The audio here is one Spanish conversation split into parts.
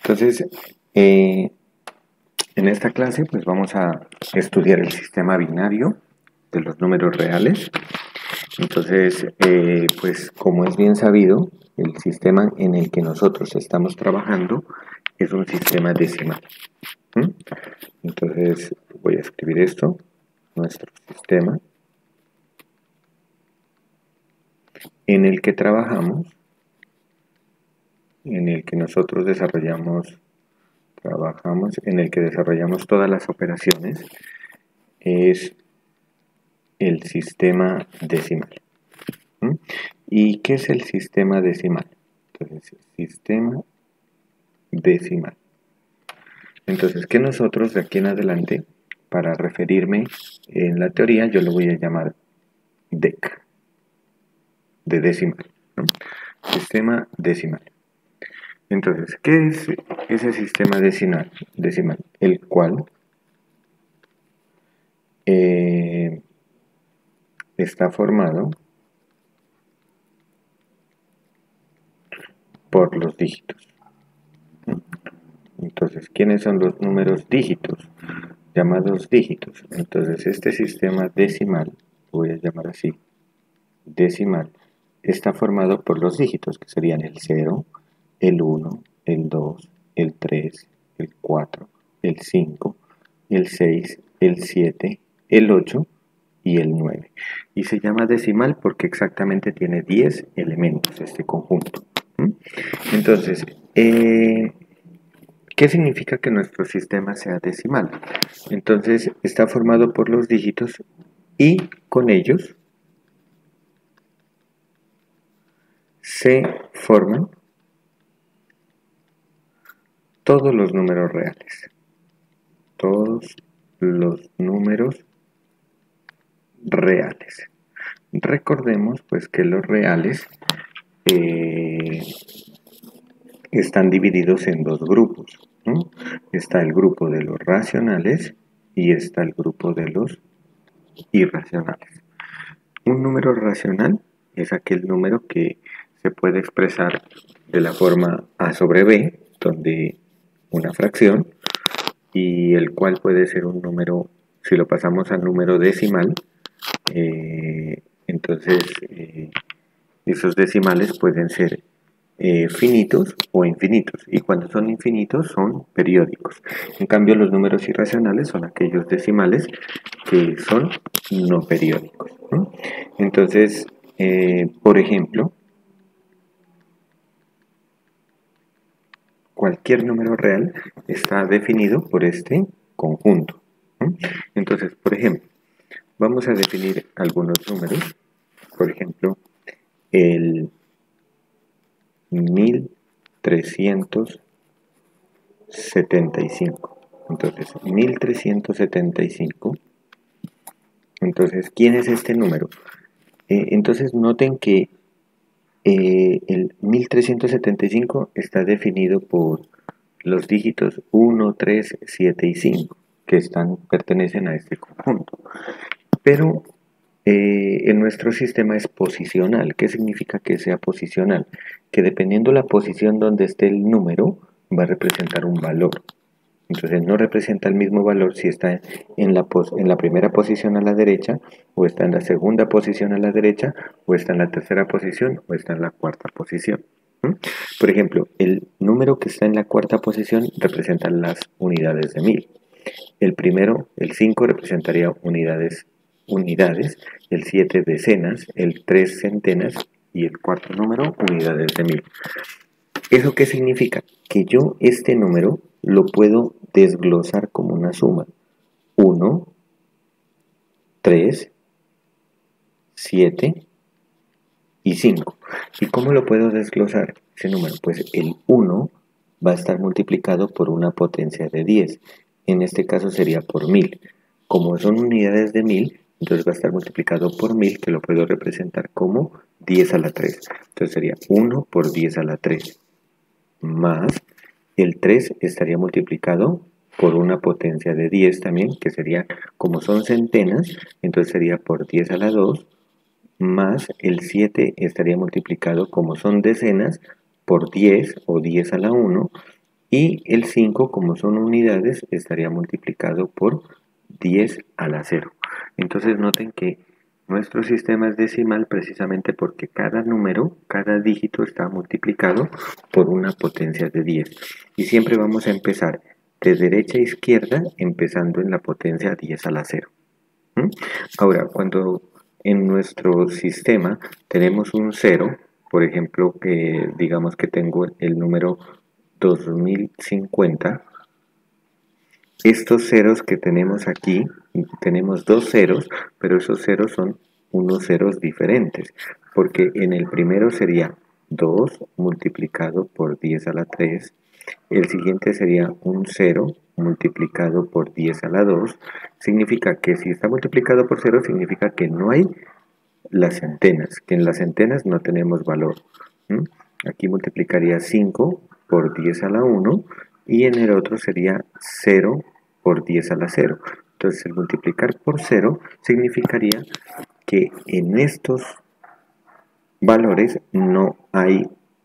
Entonces, en esta clase pues vamos a estudiar el sistema binario de los números reales. Entonces, pues como es bien sabido, el sistema en el que nosotros estamos trabajando es un sistema decimal. Entonces, voy a escribir esto, nuestro sistema en el que trabajamos, en el que nosotros en el que desarrollamos todas las operaciones, es el sistema decimal. ¿Y qué es el sistema decimal? Entonces, sistema decimal. Entonces, que nosotros de aquí en adelante, para referirme en la teoría, yo lo voy a llamar DEC, de decimal, ¿no? Sistema decimal. Entonces, ¿qué es ese sistema decimal? El cual está formado por los dígitos. Entonces, ¿quiénes son los números dígitos? Llamados dígitos. Entonces, este sistema decimal, voy a llamar así, decimal, está formado por los dígitos, que serían el 0, el 1, el 2, el 3, el 4, el 5, el 6, el 7, el 8 y el 9. Y se llama decimal porque exactamente tiene 10 elementos este conjunto. Entonces, ¿qué significa que nuestro sistema sea decimal? Entonces, está formado por los dígitos y con ellos se forman todos los números reales. Todos los números reales. Recordemos pues que los reales están divididos en dos grupos, ¿no? Está el grupo de los racionales y está el grupo de los irracionales. Un número racional es aquel número que se puede expresar de la forma a sobre b, donde una fracción, y el cual puede ser un número, si lo pasamos a número decimal, entonces esos decimales pueden ser finitos o infinitos, y cuando son infinitos son periódicos. En cambio, los números irracionales son aquellos decimales que son no periódicos, ¿no? Entonces, por ejemplo, cualquier número real está definido por este conjunto, ¿no? Entonces, por ejemplo, vamos a definir algunos números. Por ejemplo, el 1375. Entonces, 1375. Entonces, ¿quién es este número? Entonces, noten que el 1375 está definido por los dígitos 1, 3, 7 y 5, que pertenecen a este conjunto. Pero en nuestro sistema es posicional. ¿Qué significa que sea posicional? Que dependiendo la posición donde esté el número, va a representar un valor. Entonces no representa el mismo valor si está en la primera posición a la derecha, o está en la segunda posición a la derecha, o está en la tercera posición, o está en la cuarta posición. Por ejemplo, el número que está en la cuarta posición representa las unidades de 1000. El primero, el 5, representaría unidades, el 7 decenas, el 3 centenas y el cuarto número unidades de 1000. ¿Eso qué significa? Que yo este número lo puedo desglosar como una suma. 1, 3, 7 y 5. ¿Y cómo lo puedo desglosar ese número? Pues el 1 va a estar multiplicado por una potencia de 10. En este caso sería por 1000. Como son unidades de 1000, entonces va a estar multiplicado por 1000, que lo puedo representar como 10 a la 3. Entonces sería 1 por 10 a la 3. Más el 3 estaría multiplicado por una potencia de 10 también, que sería, como son centenas, entonces sería por 10 a la 2, más el 7 estaría multiplicado, como son decenas, por 10 o 10 a la 1, Y el 5, como son unidades, estaría multiplicado por 10 a la 0. Entonces noten que nuestro sistema es decimal precisamente porque cada número, cada dígito está multiplicado por una potencia de 10. Y siempre vamos a empezar de derecha a izquierda, empezando en la potencia 10 a la 0. Ahora, cuando en nuestro sistema tenemos un 0, por ejemplo, que digamos que tengo el número 2050, estos ceros que tenemos aquí, tenemos dos ceros, pero esos ceros son unos ceros diferentes, porque en el primero sería 2 multiplicado por 10 a la 3, el siguiente sería un 0 multiplicado por 10 a la 2, significa que si está multiplicado por 0, significa que no hay las centenas, que en las centenas no tenemos valor. Aquí multiplicaría 5 por 10 a la 1 y en el otro sería 0 por 10 a la 0. Entonces el multiplicar por 0 significaría que en estos valores no hay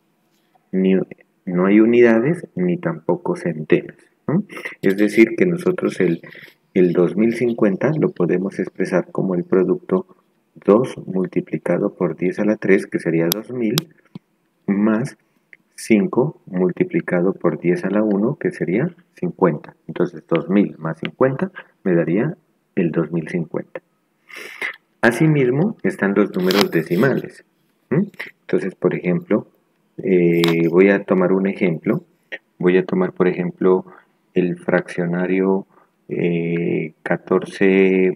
unidades ni tampoco centenas, ¿no? Es decir, que nosotros el 2050 lo podemos expresar como el producto 2 multiplicado por 10 a la 3, que sería 2000, más 5 multiplicado por 10 a la 1, que sería 50. Entonces 2000 más 50 me daría el 2050. Asimismo están los números decimales. Entonces, por ejemplo, voy a tomar un ejemplo. Voy a tomar, por ejemplo, el fraccionario 14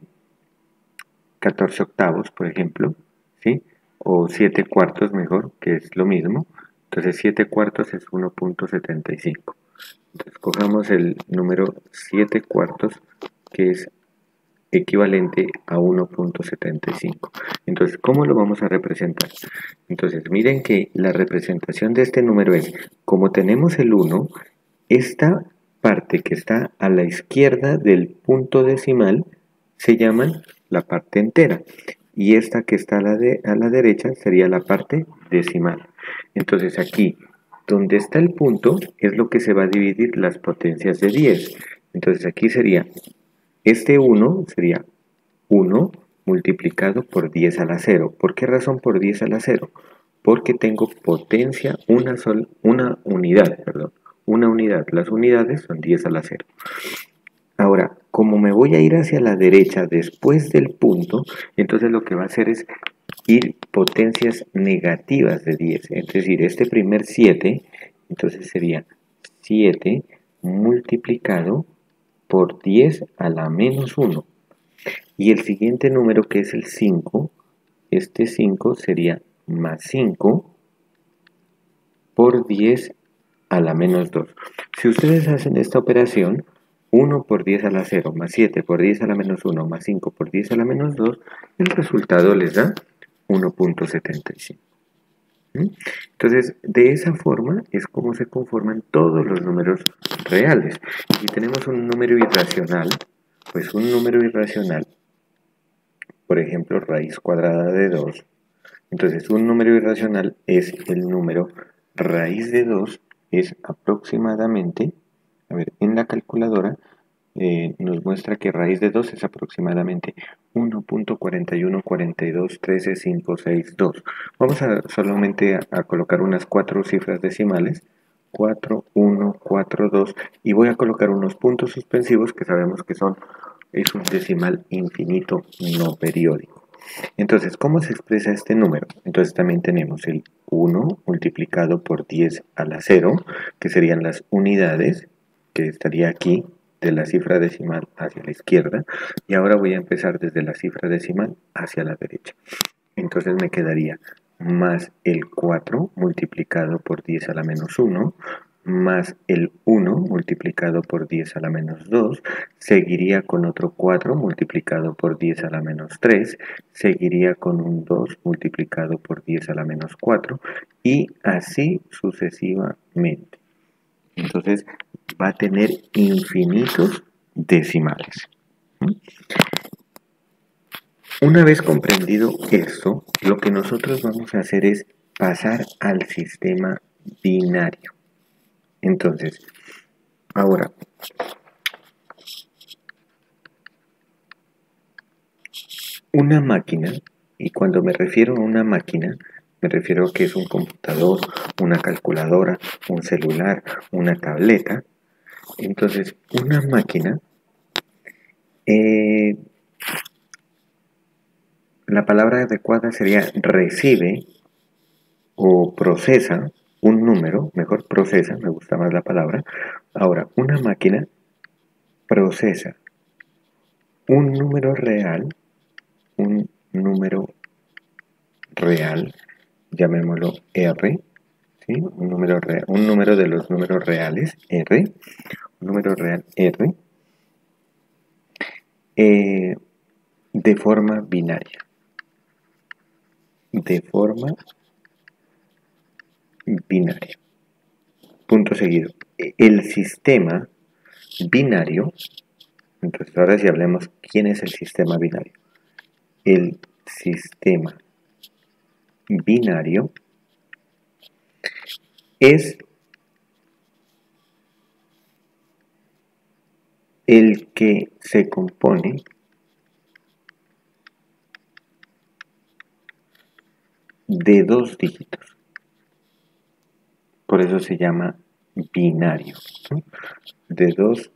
octavos, por ejemplo, ¿sí? O 7 cuartos mejor, que es lo mismo. Entonces 7 cuartos es 1.75. Entonces cojamos el número 7 cuartos, que es equivalente a 1.75. Entonces, ¿cómo lo vamos a representar? Entonces, miren que la representación de este número es, como tenemos el 1, esta parte que está a la izquierda del punto decimal se llama la parte entera y esta que está a la derecha sería la parte decimal. Entonces aquí, donde está el punto, es lo que se va a dividir las potencias de 10. Entonces aquí sería, este 1 sería 1 multiplicado por 10 a la 0. ¿Por qué razón por 10 a la 0? Porque tengo potencia, una unidad, perdón. Una unidad. Las unidades son 10 a la 0. Ahora, como me voy a ir hacia la derecha después del punto, entonces lo que va a hacer es ir potencias negativas de 10. Es decir, este primer 7, entonces sería 7 multiplicado por 10 a la menos 1. Y el siguiente número, que es el 5, este 5 sería más 5 por 10 a la menos 2. Si ustedes hacen esta operación, 1 por 10 a la 0 más 7 por 10 a la menos 1 más 5 por 10 a la menos 2, el resultado les da 1.75. Entonces, de esa forma es como se conforman todos los números reales. Si tenemos un número irracional, pues un número irracional, por ejemplo, raíz cuadrada de 2, entonces un número irracional es el número raíz de 2, es aproximadamente, a ver, en la calculadora nos muestra que raíz de 2 es aproximadamente 1.4142135662. Vamos a solamente a colocar unas 4 cifras decimales, 4, 1, 4, 2, y voy a colocar unos puntos suspensivos que sabemos que es un decimal infinito no periódico. Entonces, ¿cómo se expresa este número? Entonces también tenemos el 1 multiplicado por 10 a la 0, que serían las unidades, que estaría aquí, de la cifra decimal hacia la izquierda, y ahora voy a empezar desde la cifra decimal hacia la derecha. Entonces me quedaría más el 4 multiplicado por 10 a la menos 1, más el 1 multiplicado por 10 a la menos 2, seguiría con otro 4 multiplicado por 10 a la menos 3, seguiría con un 2 multiplicado por 10 a la menos 4, y así sucesivamente. Entonces va a tener infinitos decimales. Una vez comprendido esto, lo que nosotros vamos a hacer es pasar al sistema binario. Entonces, ahora, una máquina, y cuando me refiero a una máquina, me refiero a que es un computador, una calculadora, un celular, una tableta. Entonces, una máquina, eh, la palabra adecuada sería recibe o procesa un número, mejor procesa, me gusta más la palabra. Ahora, una máquina procesa un número real, un número real, llamémoslo R, ¿sí? Un número de los números reales, R, un número real R, eh, de forma binaria. De forma binaria. Punto seguido. El sistema binario, entonces ahora sí hablemos quién es el sistema binario. El sistema binario es el que se compone de dos dígitos. Por eso se llama binario, ¿no? De dos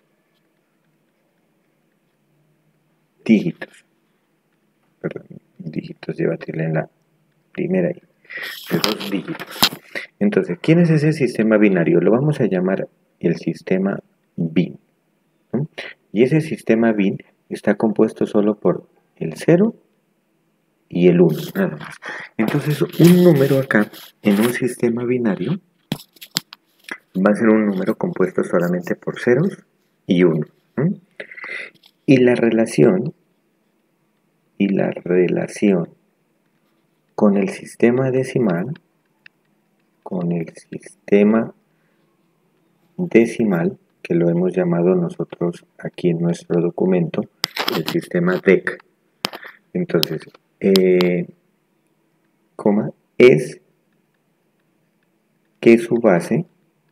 dígitos. Perdón, dígitos, lleva tilde en la primera I. De dos dígitos. Entonces, ¿quién es ese sistema binario? Lo vamos a llamar el sistema bin, ¿no? Y ese sistema bin está compuesto solo por el 0 y el 1, nada más. Entonces, un número acá, en un sistema binario, va a ser un número compuesto solamente por ceros y 1. Y la relación con el sistema decimal, que lo hemos llamado nosotros aquí en nuestro documento, el sistema DEC. Entonces, es que su base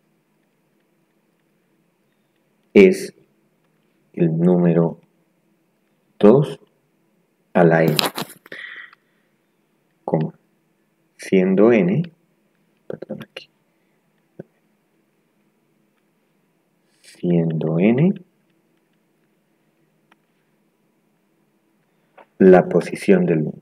es el número 2 a la n, siendo n, perdón aquí, siendo n la posición del número.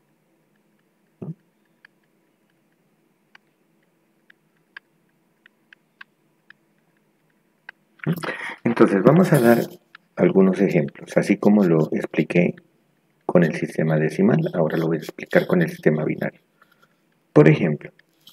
Entonces vamos a dar algunos ejemplos, así como lo expliqué con el sistema decimal, ahora lo voy a explicar con el sistema binario. Por ejemplo,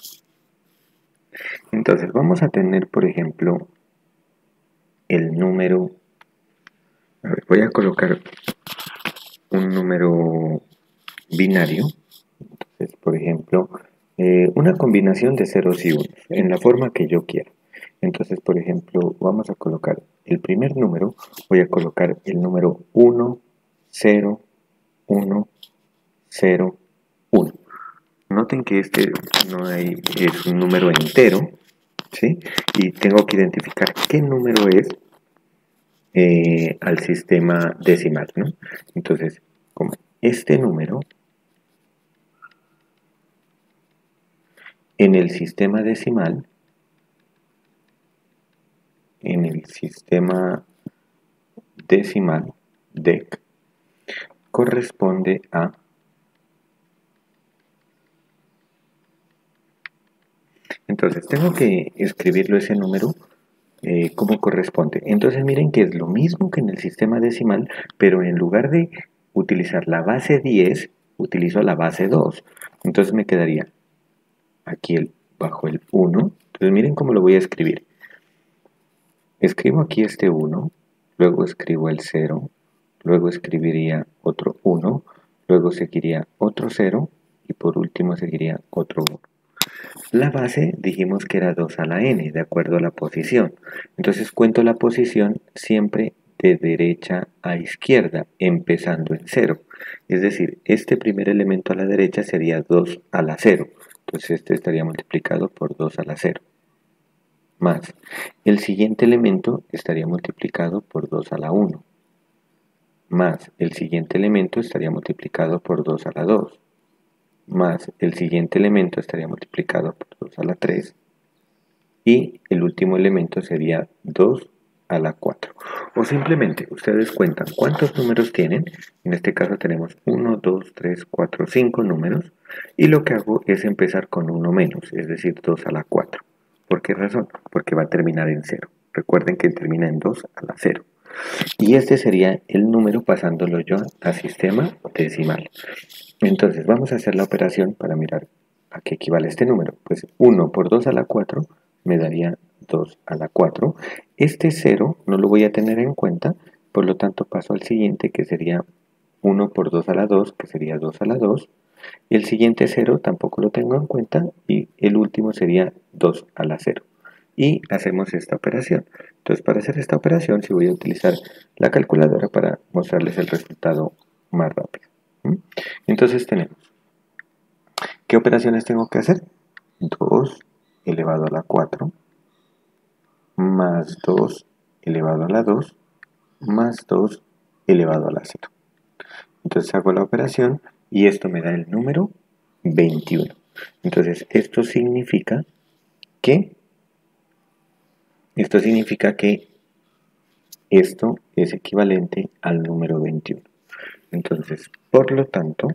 entonces vamos a tener, por ejemplo, el número, a ver, voy a colocar un número binario, entonces, por ejemplo, una combinación de ceros y unos, en la forma que yo quiera. Entonces, por ejemplo, vamos a colocar el primer número, voy a colocar el número 1, 0, 1, 0, 1. Noten que este no es un número entero, ¿sí? Y tengo que identificar qué número es al sistema decimal, ¿no? Entonces, como este número en el sistema decimal, DEC, corresponde a, entonces tengo que escribirlo ese número como corresponde. Entonces miren que es lo mismo que en el sistema decimal, pero en lugar de utilizar la base 10, utilizo la base 2. Entonces me quedaría aquí bajo el 1. Entonces miren cómo lo voy a escribir. Escribo aquí este 1, luego escribo el 0, luego escribiría otro 1, luego seguiría otro 0 y por último seguiría otro 1. La base dijimos que era 2 a la n, de acuerdo a la posición. Entonces cuento la posición siempre de derecha a izquierda, empezando en 0. Es decir, este primer elemento a la derecha sería 2 a la 0. Entonces este estaría multiplicado por 2 a la 0. más el siguiente elemento estaría multiplicado por 2 a la 1, más el siguiente elemento estaría multiplicado por 2 a la 2, más el siguiente elemento estaría multiplicado por 2 a la 3, y el último elemento sería 2 a la 4. O simplemente ustedes cuentan cuántos números tienen. En este caso tenemos 1, 2, 3, 4, 5 números. Y lo que hago es empezar con uno menos, es decir, 2 a la 4. ¿Por qué razón? Porque va a terminar en 0. Recuerden que termina en 2 a la 0. Y este sería el número pasándolo yo a sistema decimal. Entonces vamos a hacer la operación para mirar a qué equivale este número. Pues 1 por 2 a la 4 me daría 2 a la 4. Este 0 no lo voy a tener en cuenta, por lo tanto paso al siguiente, que sería 1 por 2 a la 2, que sería 2 a la 2. El siguiente 0 tampoco lo tengo en cuenta y el último sería 2 a la 0. Y hacemos esta operación. Entonces, para hacer esta operación, sí voy a utilizar la calculadora para mostrarles el resultado más rápido. Entonces tenemos, ¿qué operaciones tengo que hacer? 2 elevado a la 4 más 2 elevado a la 2 más 2 elevado a la 0. Entonces hago la operación y esto me da el número 21. Entonces esto significa que esto es equivalente al número 21. Entonces, por lo tanto,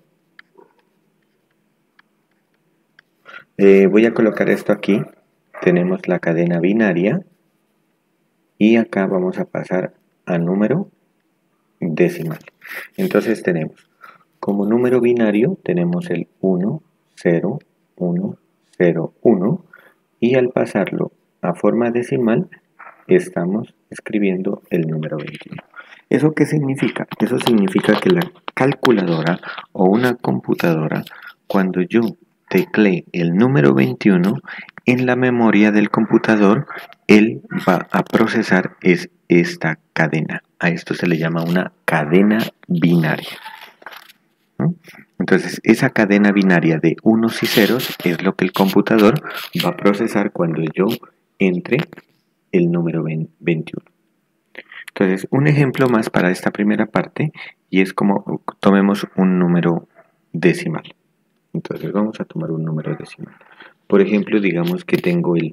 voy a colocar esto aquí. Tenemos la cadena binaria y acá vamos a pasar a número decimal. Entonces tenemos como número binario tenemos el 1, 0, 1, 0, 1 y al pasarlo a forma decimal estamos escribiendo el número 21. ¿Eso qué significa? Eso significa que la calculadora o una computadora, cuando yo teclee el número 21, en la memoria del computador, él va a procesar esta cadena. A esto se le llama una cadena binaria. ¿No? Entonces, esa cadena binaria de unos y ceros es lo que el computador va a procesar cuando yo entre el número 21. Entonces, un ejemplo más para esta primera parte y es como tomemos un número decimal. Entonces, vamos a tomar un número decimal. Por ejemplo, digamos que tengo el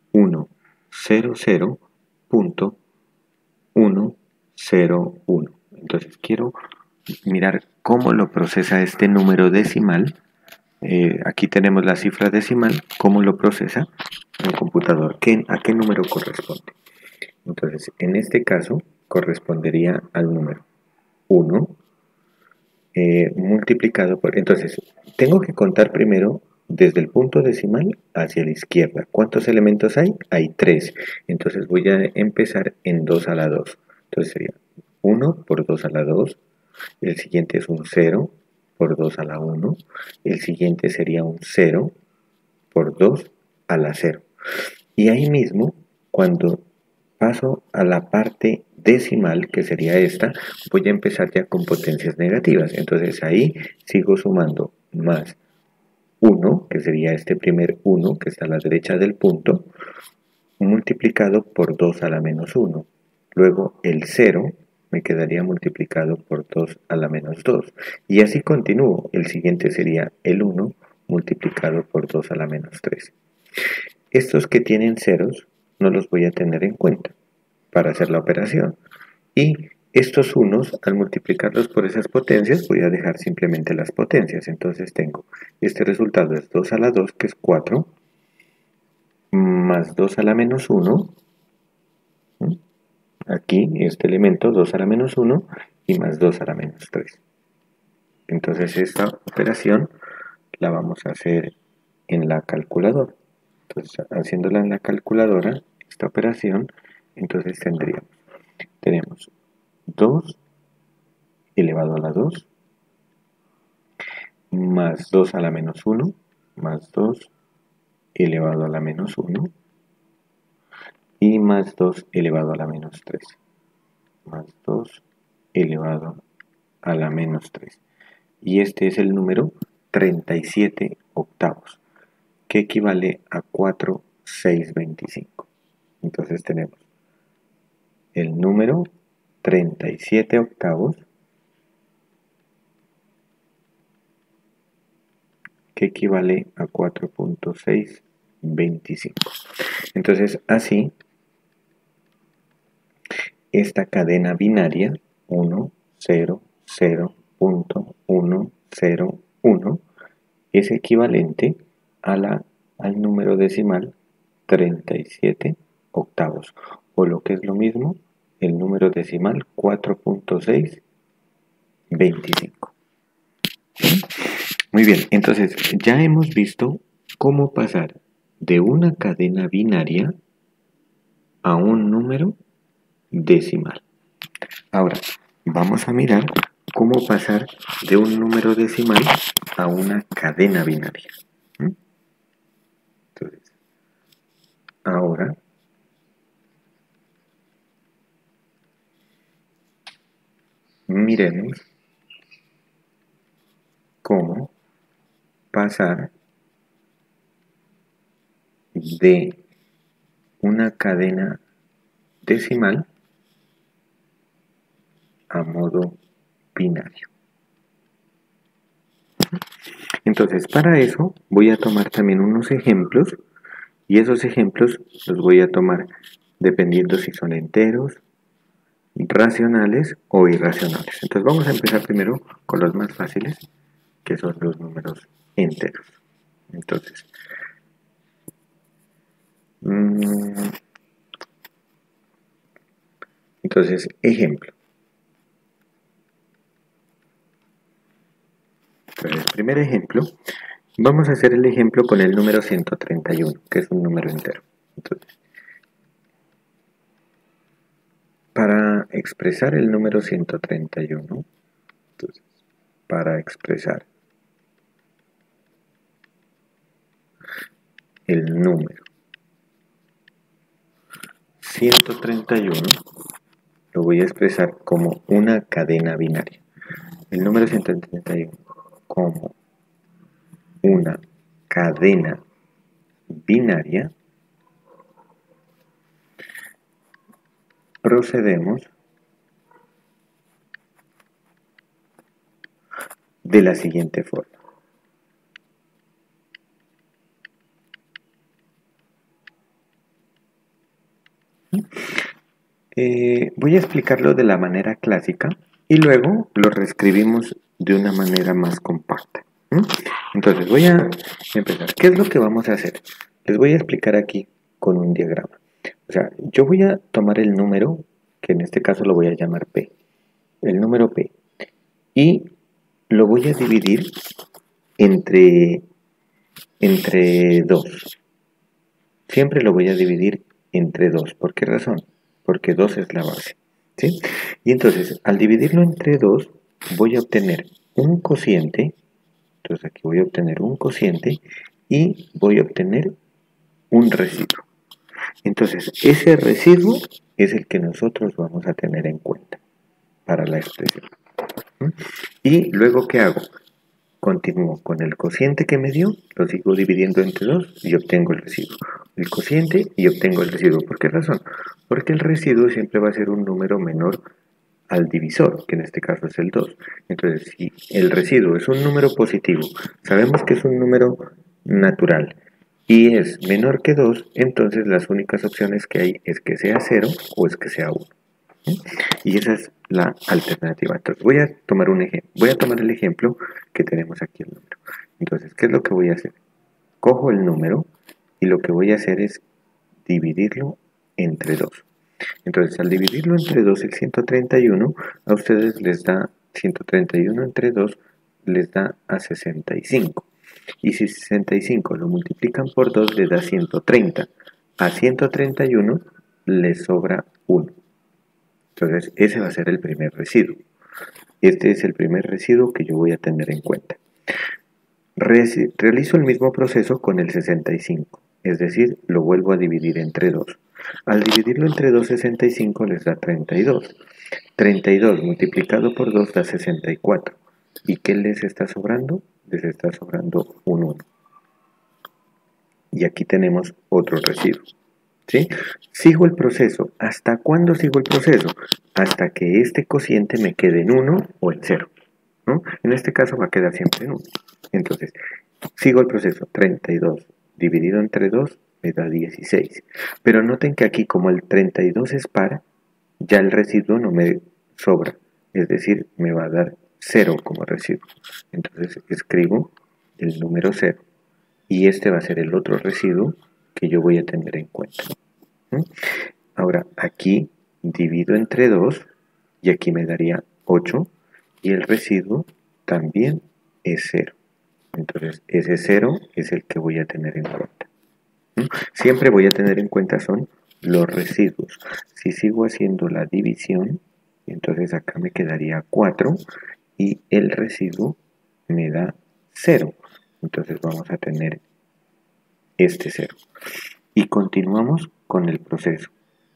100.101. Entonces, quiero mirar cómo lo procesa este número decimal. Aquí tenemos la cifra decimal, cómo lo procesa el computador, ¿a qué número corresponde? Entonces, en este caso, correspondería al número 1 multiplicado por... Entonces, tengo que contar primero desde el punto decimal hacia la izquierda. ¿Cuántos elementos hay? Hay 3. Entonces voy a empezar en 2 a la 2. Entonces sería 1 por 2 a la 2. El siguiente es un 0 por 2 a la 1. El siguiente sería un 0 por 2 a la 0. Y ahí mismo, cuando paso a la parte decimal, que sería esta, voy a empezar ya con potencias negativas. Entonces ahí sigo sumando más 1, que sería este primer 1 que está a la derecha del punto, multiplicado por 2 a la menos 1. Luego el 0 me quedaría multiplicado por 2 a la menos 2. Y así continúo. El siguiente sería el 1 multiplicado por 2 a la menos 3. Estos que tienen ceros no los voy a tener en cuenta para hacer la operación. Y estos unos, al multiplicarlos por esas potencias, voy a dejar simplemente las potencias. Entonces tengo, este resultado es 2 a la 2, que es 4, más 2 a la menos 1. Aquí, este elemento, 2 a la menos 1, y más 2 a la menos 3. Entonces esta operación la vamos a hacer en la calculadora. Entonces, haciéndola en la calculadora, esta operación, entonces tenemos 2 elevado a la 2, más 2 a la menos 1, más 2 elevado a la menos 1, y más 2 elevado a la menos 3, más 2 elevado a la menos 3. Y este es el número 37 octavos, que equivale a 4,625. Entonces tenemos el número 37 octavos, que equivale a 4.625. Entonces, así, esta cadena binaria 1, 0, 0.101 es equivalente al número decimal 37 octavos, o lo que es lo mismo, el número decimal 4.625. Muy bien, entonces ya hemos visto cómo pasar de una cadena binaria a un número decimal. Ahora, vamos a mirar cómo pasar de un número decimal a una cadena binaria. Entonces, ahora miremos cómo pasar de una cadena decimal a modo binario. Entonces, para eso voy a tomar también unos ejemplos, y esos ejemplos los voy a tomar dependiendo si son enteros, racionales o irracionales. Entonces vamos a empezar primero con los más fáciles, que son los números enteros. Entonces, ejemplo. Entonces, primer ejemplo, vamos a hacer el ejemplo con el número 131, que es un número entero. Entonces, para expresar el número 131, entonces, para expresar el número 131, lo voy a expresar como una cadena binaria. El número 131 como una cadena binaria, procedemos de la siguiente forma. Voy a explicarlo de la manera clásica y luego lo reescribimos de una manera más compacta. Entonces voy a empezar. ¿Qué es lo que vamos a hacer? Les voy a explicar aquí con un diagrama. O sea, yo voy a tomar el número, que en este caso lo voy a llamar P, el número P, y lo voy a dividir entre 2. Siempre lo voy a dividir entre 2. ¿Por qué razón? Porque 2 es la base, ¿sí? Y entonces, al dividirlo entre 2, voy a obtener un cociente. Entonces aquí voy a obtener un cociente y voy a obtener un residuo. Entonces, ese residuo es el que nosotros vamos a tener en cuenta para la expresión. Y luego, ¿qué hago? Continúo con el cociente que me dio, lo sigo dividiendo entre 2 y obtengo el residuo. El cociente y obtengo el residuo. ¿Por qué razón? Porque el residuo siempre va a ser un número menor al divisor, que en este caso es el 2. Entonces, si el residuo es un número positivo, sabemos que es un número natural y es menor que 2, entonces las únicas opciones que hay es que sea 0 o es que sea 1. Y esa es la alternativa. Entonces voy a tomar el ejemplo que tenemos aquí el número. Entonces, ¿qué es lo que voy a hacer? Cojo el número y lo que voy a hacer es dividirlo entre 2. Entonces, al dividirlo entre 2, el 131, a ustedes les da 131 entre 2, les da a 65. Y si 65 lo multiplican por 2, les da 130. A 131 les sobra 1. Entonces, ese va a ser el primer residuo. Este es el primer residuo que yo voy a tener en cuenta. Realizo el mismo proceso con el 65, es decir, lo vuelvo a dividir entre 2. Al dividirlo entre 2, 65 les da 32. 32 multiplicado por 2 da 64. ¿Y qué les está sobrando? Les está sobrando un 1. Y aquí tenemos otro residuo. ¿sí? Sigo el proceso. ¿Hasta cuándo sigo el proceso? Hasta que este cociente me quede en 1 o en 0, ¿no? En este caso va a quedar siempre en 1. Entonces, sigo el proceso. 32 dividido entre 2 me da 16. Pero noten que aquí, como el 32 es par, ya el residuo no me sobra. Es decir, me va a dar 0 como residuo. Entonces, escribo el número 0. Y este va a ser el otro residuo que yo voy a tener en cuenta. ¿Mm? Ahora, aquí divido entre 2 y aquí me daría 8 y el residuo también es 0. Entonces, ese 0 es el que voy a tener en cuenta. ¿Mm? Siempre voy a tener en cuenta son los residuos. Si sigo haciendo la división, entonces acá me quedaría 4 y el residuo me da 0. Entonces vamos a tener este 0. Y continuamos con el proceso.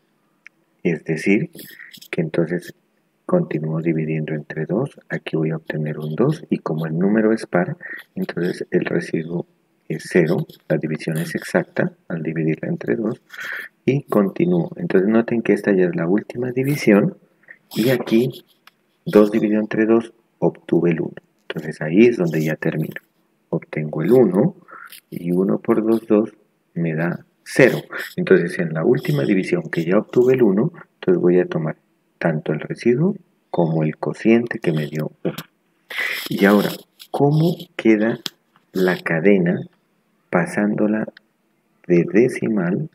Es decir, que entonces continúo dividiendo entre 2, aquí voy a obtener un 2 y como el número es par, entonces el residuo es 0, la división es exacta al dividirla entre 2 y continúo. Entonces noten que esta ya es la última división y aquí 2 dividido entre 2 obtuve el 1. Entonces ahí es donde ya termino. Obtengo el 1 y 1 por 2, 2 me da 0. Entonces en la última división que ya obtuve el 1, entonces voy a tomar tanto el residuo como el cociente que me dio 1. Y ahora, ¿cómo queda la cadena pasándola de decimal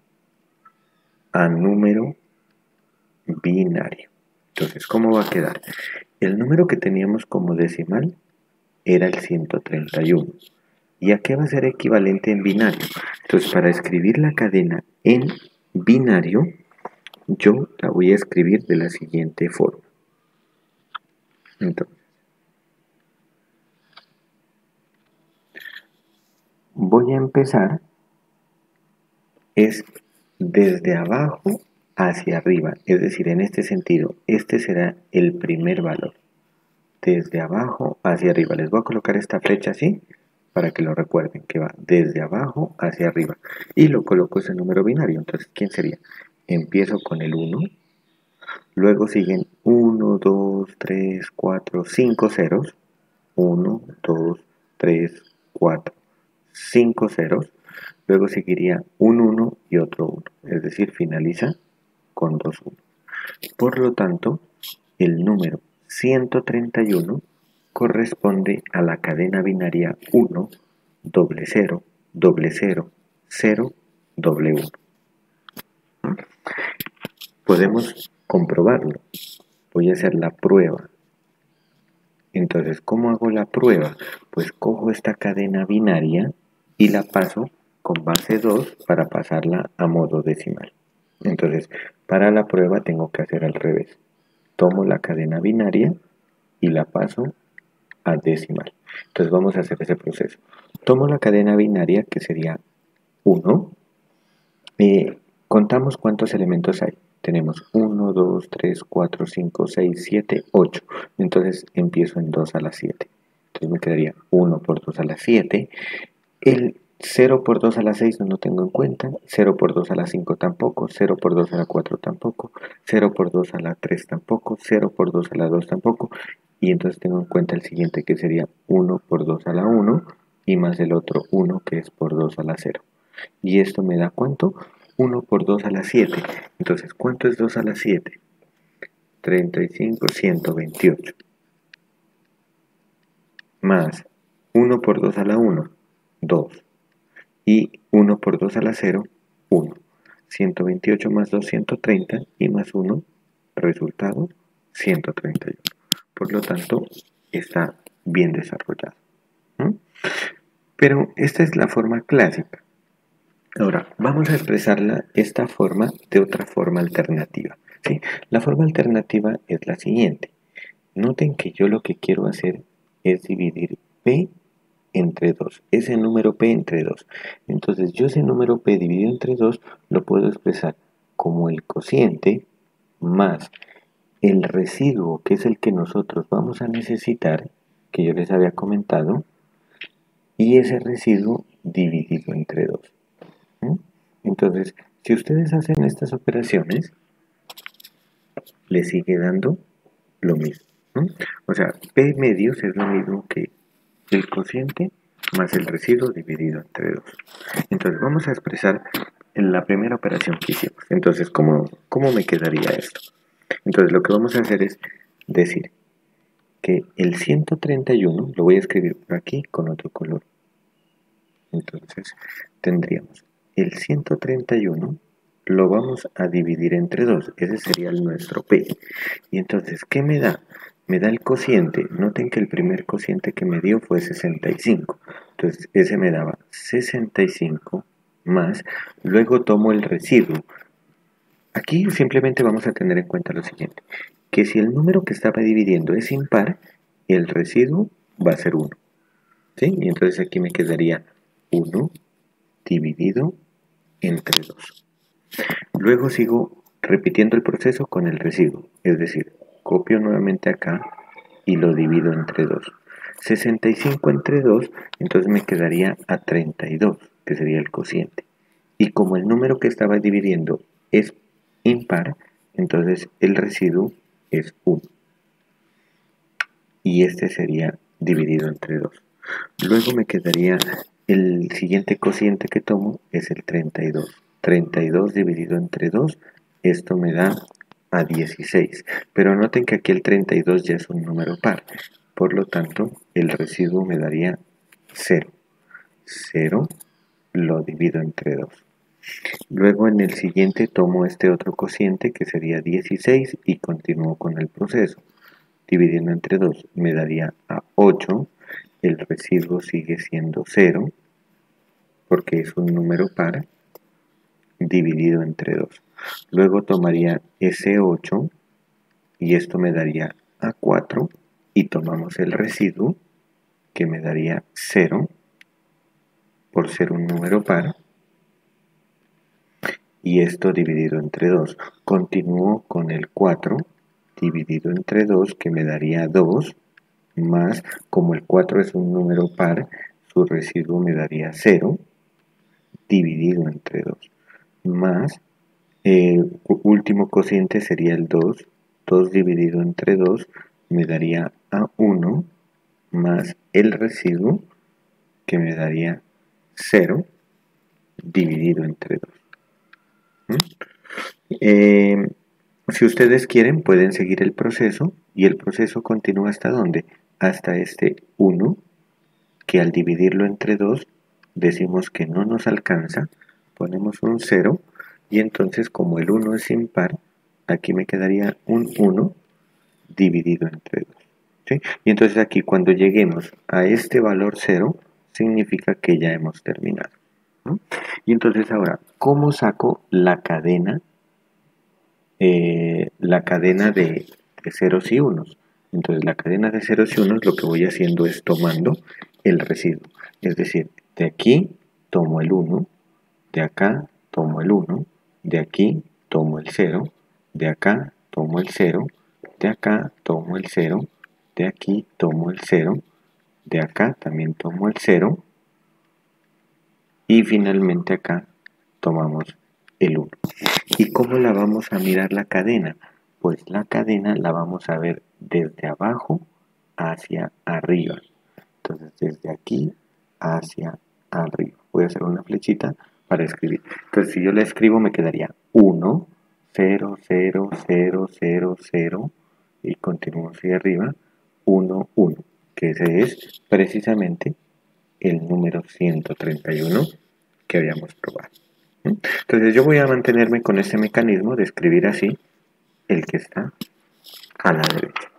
a número binario? Entonces, ¿cómo va a quedar? El número que teníamos como decimal era el 131. ¿Y a qué va a ser equivalente en binario? Entonces, para escribir la cadena en binario, yo la voy a escribir de la siguiente forma. Entonces, voy a empezar es desde abajo hacia arriba, es decir, en este sentido, este será el primer valor. Desde abajo hacia arriba. Les voy a colocar esta flecha así para que lo recuerden, que va desde abajo hacia arriba. Y lo coloco ese número binario. Entonces, ¿quién sería? Empiezo con el 1, luego siguen 1, 2, 3, 4, 5 ceros. 1, 2, 3, 4, 5 ceros. Luego seguiría un 1 y otro 1. Es decir, finaliza con 2 1. Por lo tanto, el número 131 corresponde a la cadena binaria 1, doble 0, doble 0, 0, doble 1. Podemos comprobarlo. Voy a hacer la prueba. Entonces, ¿cómo hago la prueba? Pues cojo esta cadena binaria y la paso con base 2 para pasarla a modo decimal. Entonces, para la prueba tengo que hacer al revés. Tomo la cadena binaria y la paso a decimal. Entonces vamos a hacer ese proceso. Tomo la cadena binaria, que sería 1. Contamos cuántos elementos hay. Tenemos 1, 2, 3, 4, 5, 6, 7, 8. Entonces empiezo en 2 a la 7. Entonces me quedaría 1 por 2 a la 7. El 0 por 2 a la 6 no lo tengo en cuenta, 0 por 2 a la 5 tampoco, 0 por 2 a la 4 tampoco, 0 por 2 a la 3 tampoco, 0 por 2 a la 2 tampoco, y entonces tengo en cuenta el siguiente que sería 1 por 2 a la 1 y más el otro 1 que es por 2 a la 0. Y esto me da ¿cuánto? 1 por 2 a la 7. Entonces, ¿cuánto es 2 a la 7? 35, 128. Más 1 por 2 a la 1, 2. Y 1 por 2 a la 0, 1. 128 más 2, 130 y más 1, resultado 131. Por lo tanto, está bien desarrollado. ¿Mm? Pero esta es la forma clásica. Ahora, vamos a expresarla esta forma de otra forma alternativa. ¿Sí? La forma alternativa es la siguiente. Noten que yo lo que quiero hacer es dividir P entre 2, ese número P entre 2. Entonces yo ese número P dividido entre 2 lo puedo expresar como el cociente más el residuo, que es el que nosotros vamos a necesitar, que yo les había comentado, y ese residuo dividido entre 2. Entonces Si ustedes hacen estas operaciones, le sigue dando lo mismo, ¿no? O sea, P medios es lo mismo que el cociente más el residuo dividido entre 2. Entonces vamos a expresar en la primera operación que hicimos. Entonces, ¿cómo me quedaría esto? Entonces lo que vamos a hacer es decir que el 131 lo voy a escribir por aquí con otro color. Entonces tendríamos el 131 lo vamos a dividir entre 2, ese sería nuestro P. Y entonces, ¿qué me da? Me da el cociente. Noten que el primer cociente que me dio fue 65. Entonces, ese me daba 65 más, luego tomo el residuo. Aquí simplemente vamos a tener en cuenta lo siguiente, que si el número que estaba dividiendo es impar, el residuo va a ser 1. ¿Sí? Y entonces aquí me quedaría 1 dividido entre 2. Luego sigo repitiendo el proceso con el residuo, es decir, copio nuevamente acá y lo divido entre 2. 65 entre 2, entonces me quedaría a 32, que sería el cociente. Y como el número que estaba dividiendo es impar, entonces el residuo es 1. Y este sería dividido entre 2. Luego me quedaría el siguiente cociente que tomo es el 32. 32 dividido entre 2, esto me da a 16. Pero noten que aquí el 32 ya es un número par. Por lo tanto, el residuo me daría 0. 0 lo divido entre 2. Luego en el siguiente tomo este otro cociente que sería 16 y continúo con el proceso. Dividiendo entre 2 me daría a 8. El residuo sigue siendo 0 porque es un número par dividido entre 2. Luego tomaría ese 8 y esto me daría a 4 y tomamos el residuo que me daría 0 por ser un número par y esto dividido entre 2. Continúo con el 4 dividido entre 2 que me daría 2 más, como el 4 es un número par, su residuo me daría 0 dividido entre 2 más último cociente sería el 2. 2 dividido entre 2 me daría a 1 más el residuo que me daría 0 dividido entre 2. Si ustedes quieren pueden seguir el proceso y el proceso continúa hasta ¿dónde? Hasta este 1 que al dividirlo entre 2 decimos que no nos alcanza, ponemos un 0 y entonces como el 1 es impar, aquí me quedaría un 1 dividido entre 2. ¿Sí? Y entonces aquí cuando lleguemos a este valor 0, significa que ya hemos terminado, ¿no? Y entonces ahora, ¿cómo saco la cadena? La cadena de ceros y unos. Entonces la cadena de ceros y unos lo que voy haciendo es tomando el residuo. Es decir, de aquí tomo el 1, de acá tomo el 1, de aquí tomo el 0, de acá tomo el 0, de acá tomo el 0, de aquí tomo el 0, de acá también tomo el 0 y finalmente acá tomamos el 1. ¿Y cómo la vamos a mirar la cadena? Pues la cadena la vamos a ver desde abajo hacia arriba. Entonces desde aquí hacia arriba. Voy a hacer una flechita para escribir. Entonces si yo la escribo me quedaría 1, 0, 0, 0, 0, 0 y continúo hacia arriba 1, 1, que ese es precisamente el número 131 que habíamos probado. Entonces yo voy a mantenerme con este mecanismo de escribir así el que está a la derecha.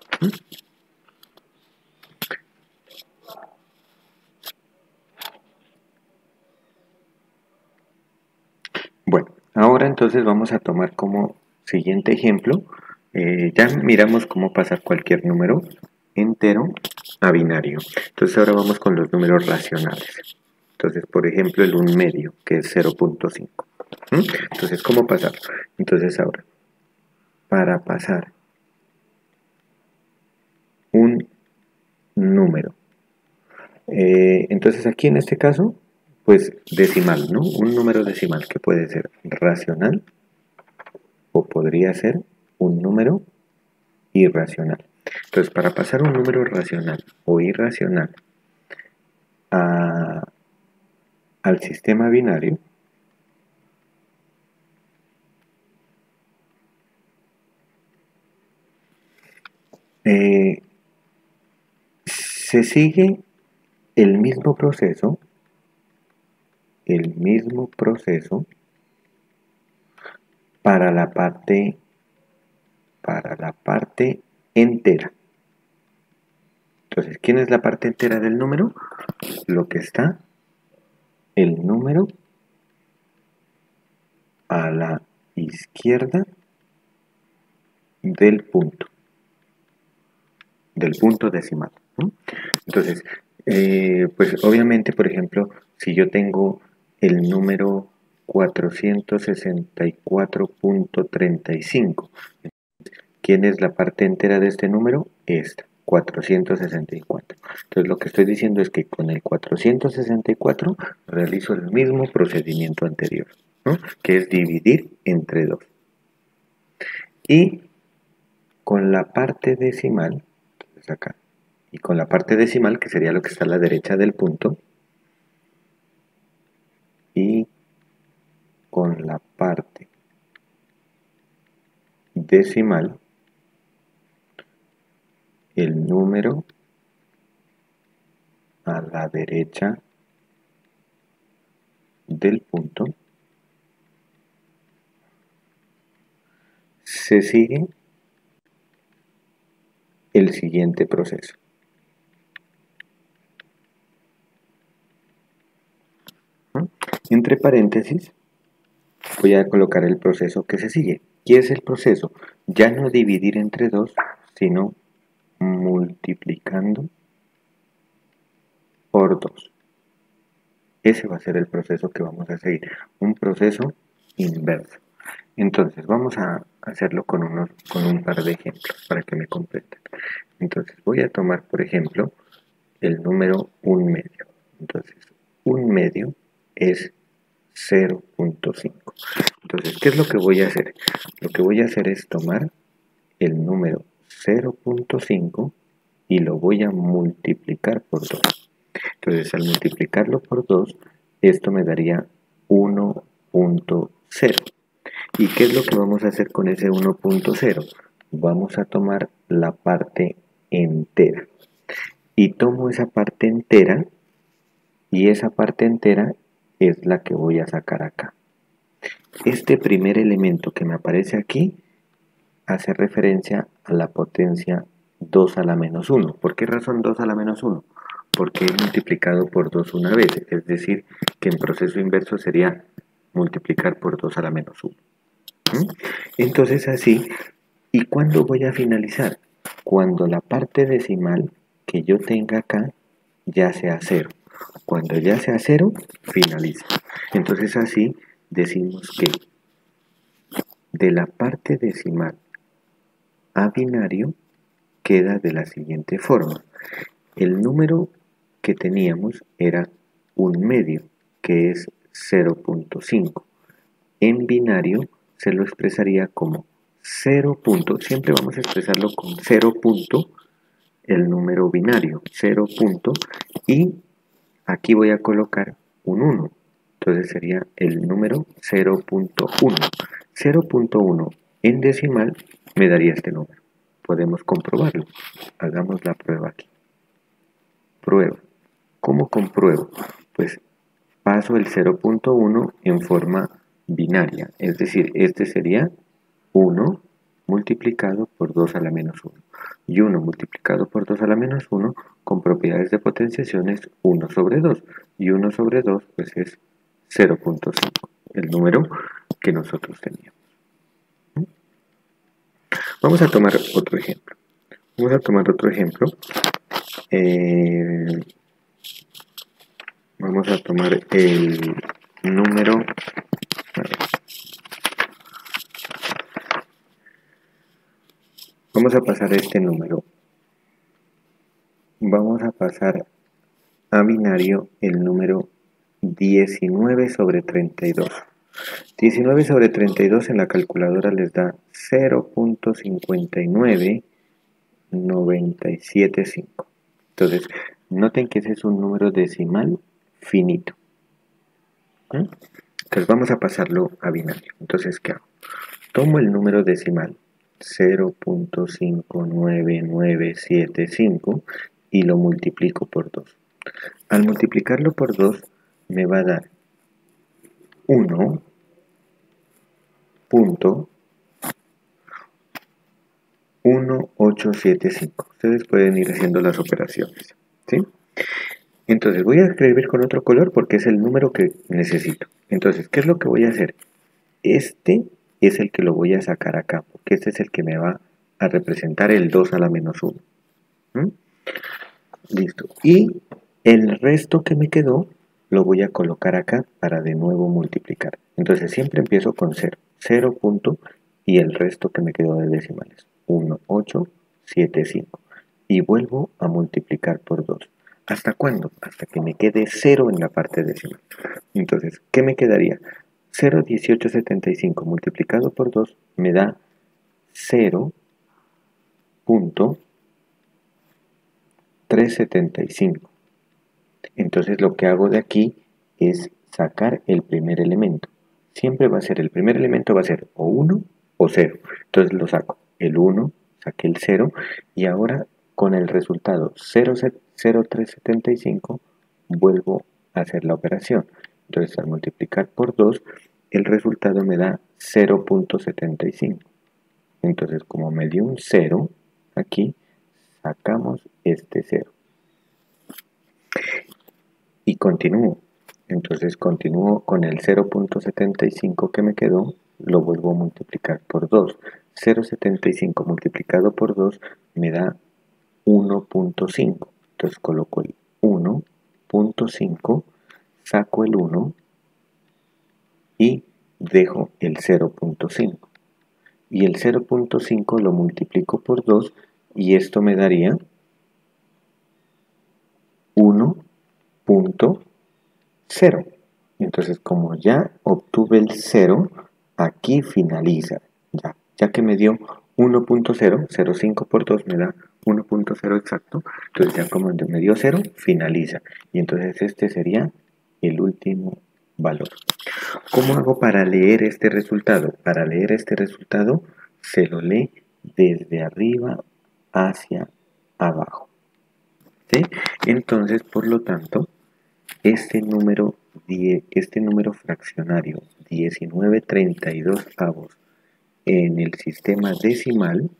Bueno, ahora entonces vamos a tomar como siguiente ejemplo, ya miramos cómo pasar cualquier número entero a binario. Entonces ahora vamos con los números racionales. Entonces, por ejemplo, el 1 medio, que es 0.5. Entonces, ¿cómo pasar? Entonces ahora, para pasar un número, entonces aquí en este caso pues decimal, ¿no? Un número decimal que puede ser racional o podría ser un número irracional. Entonces, para pasar un número racional o irracional al sistema binario, se sigue el mismo proceso para la parte entera. Entonces, ¿quién es la parte entera del número? Lo que está el número a la izquierda del punto decimal, ¿no? Entonces, pues obviamente, por ejemplo, si yo tengo el número 464.35, ¿quién es la parte entera de este número? Esta, 464. Entonces lo que estoy diciendo es que con el 464 realizo el mismo procedimiento anterior, ¿no? Que es dividir entre 2. Y con la parte decimal, entonces acá, y con la parte decimal, que sería lo que está a la derecha del punto, y con la parte decimal, el número a la derecha del punto, se sigue el siguiente proceso. Entre paréntesis voy a colocar el proceso que se sigue. ¿Qué es el proceso? Ya no dividir entre 2, sino multiplicando por 2. Ese va a ser el proceso que vamos a seguir, un proceso inverso. Entonces vamos a hacerlo con un par de ejemplos para que me comprendan. Entonces voy a tomar, por ejemplo, el número 1 medio. Entonces 1 medio es 0.5. Entonces, ¿qué es lo que voy a hacer? Lo que voy a hacer es tomar el número 0.5 y lo voy a multiplicar por 2. Entonces, al multiplicarlo por 2, esto me daría 1.0. ¿Y qué es lo que vamos a hacer con ese 1.0? Vamos a tomar la parte entera. Y tomo esa parte entera, y esa parte entera es la que voy a sacar acá. Este primer elemento que me aparece aquí hace referencia a la potencia 2 a la menos 1. ¿Por qué razón 2 a la menos 1? Porque he multiplicado por 2 una vez, es decir, que en proceso inverso sería multiplicar por 2 a la menos 1. Entonces así, ¿y cuándo voy a finalizar? Cuando la parte decimal que yo tenga acá ya sea 0. Cuando ya sea 0, finaliza. Entonces así decimos que de la parte decimal a binario queda de la siguiente forma. El número que teníamos era 1 medio, que es 0.5. En binario se lo expresaría como 0. Siempre vamos a expresarlo con 0 punto, el número binario, 0 punto, y aquí voy a colocar un 1. Entonces sería el número 0.1. 0.1 en decimal me daría este número. Podemos comprobarlo. Hagamos la prueba aquí. Prueba. ¿Cómo compruebo? Pues paso el 0.1 en forma binaria. Es decir, este sería 1 multiplicado por 2 a la menos 1. Y 1 multiplicado por 2 a la menos 1 con propiedades de potenciación es 1 sobre 2. Y 1 sobre 2 pues es 0.5, el número que nosotros teníamos. Vamos a tomar otro ejemplo. Vamos a tomar el número... Vamos a pasar este número. Vamos a pasar a binario el número 19 sobre 32. 19 sobre 32 en la calculadora les da 0.59975. Entonces, noten que ese es un número decimal finito. Entonces vamos a pasarlo a binario. Entonces, ¿qué hago? Tomo el número decimal 0.59975 y lo multiplico por 2. Al multiplicarlo por 2 me va a dar 1.1875. Ustedes pueden ir haciendo las operaciones, ¿sí? Entonces voy a escribir con otro color porque es el número que necesito. Entonces, ¿qué es lo que voy a hacer? Este es el que lo voy a sacar acá, porque este es el que me va a representar el 2 a la menos 1. Listo. Y el resto que me quedó lo voy a colocar acá para de nuevo multiplicar. Entonces siempre empiezo con 0. 0 punto y el resto que me quedó de decimales. 1.875. Y vuelvo a multiplicar por 2. ¿Hasta cuándo? Hasta que me quede 0 en la parte decimal. Entonces, ¿qué me quedaría? 0.1875 multiplicado por 2 me da 0.375. Entonces lo que hago de aquí es sacar el primer elemento. Siempre va a ser, el primer elemento va a ser o 1 o 0. Entonces lo saco. El 1, saqué el 0 y ahora con el resultado 0.375 vuelvo a hacer la operación. Entonces al multiplicar por 2 el resultado me da 0.75. Entonces como me dio un 0 aquí, sacamos este 0. Y continúo. Entonces continúo con el 0.75 que me quedó, lo vuelvo a multiplicar por 2. 0.75 multiplicado por 2 me da 1.5. Entonces coloco el 1.5, saco el 1 y dejo el 0.5. Y el 0.5 lo multiplico por 2 y esto me daría 1.0. Entonces, como ya obtuve el 0, aquí finaliza. Ya que me dio 1.0, 0.5 por 2 me da 1.0 exacto. Entonces, ya como me dio 0, finaliza. Y entonces este sería el último valor. ¿Cómo hago para leer este resultado? Para leer este resultado se lo lee desde arriba hacia abajo. ¿Sí? Entonces, por lo tanto, este número fraccionario 19/32 en el sistema decimal,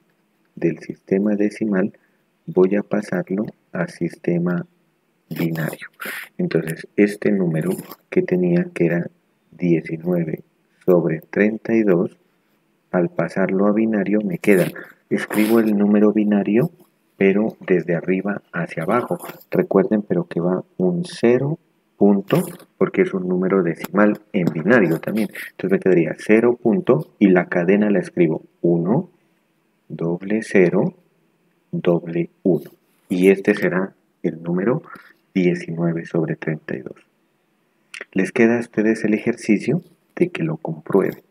voy a pasarlo a sistema binario. Entonces, este número que tenía, que era 19 sobre 32, al pasarlo a binario me queda, escribo el número binario, pero desde arriba hacia abajo. Recuerden, pero que va un 0 punto, porque es un número decimal en binario también. Entonces me quedaría 0 punto y la cadena la escribo 1, doble 0, doble 1. Y este será el número 19 sobre 32. Les queda a ustedes el ejercicio de que lo comprueben.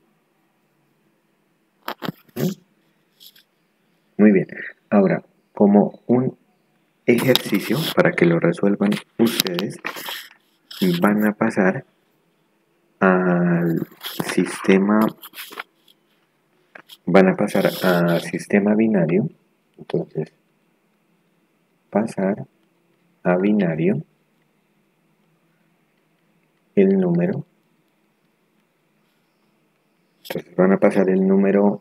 Muy bien. Ahora, como un ejercicio para que lo resuelvan ustedes, van a pasar al sistema binario. Entonces, pasar a binario el número. Entonces van a pasar el número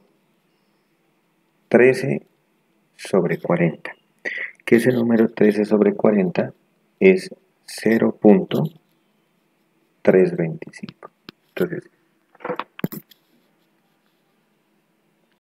13 sobre 40. ¿Qué es el número 13 sobre 40? Es 0.325. Entonces,